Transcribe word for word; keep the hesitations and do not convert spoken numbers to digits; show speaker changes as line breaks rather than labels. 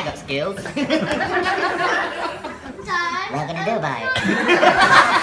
got skills.
Todd.
What gonna do about it?